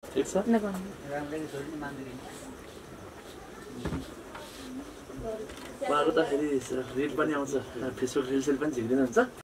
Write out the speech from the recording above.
ठिक छ उहाँको त फेरि रिल पनि आउँछ फेसबुक रिल्सहरू पनि झिक्दिनुहुन्छ